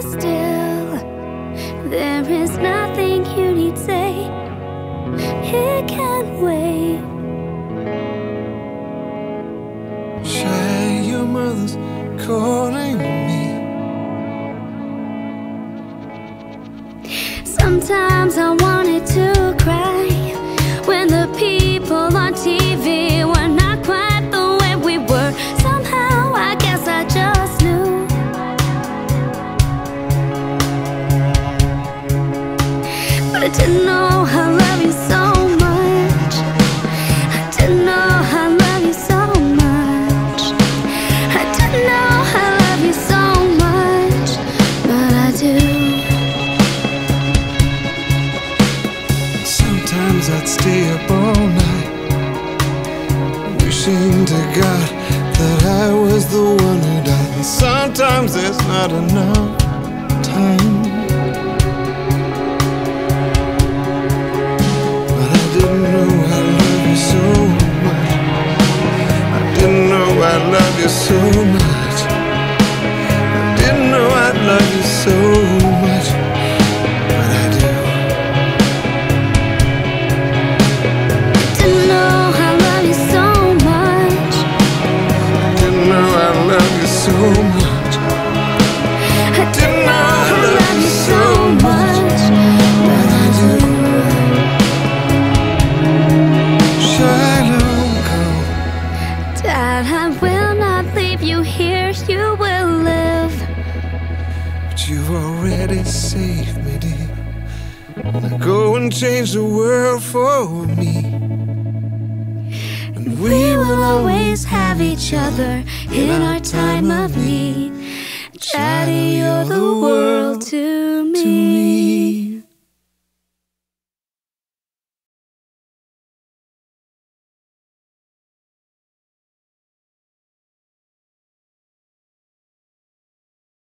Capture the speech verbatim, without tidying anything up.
still. There is nothing you need say. It can't wait. Shy, your mother's calling me. Sometimes I wanted to cry when the people on T V were not quite the way we were. Somehow I guess I just knew. But I didn't know I love you so much. I didn't know I love you so much. I didn't know I love you so much, but I do. Sometimes I'd stay up all night, wishing to God that I was the one who died. And sometimes there's not enough time, but I didn't know I love you so much. I didn't know I love you so much. I didn't know I love you so much, but I do. Didn't know I love you so much. Didn't know I love you so much. I didn't know I love you so much, but I do. Shalom, come. Dad, I will not leave you here. You will live. But you've already saved me, dear. Now go and change the world for me. And We will always have each other in our time of need. Daddy, you're the world to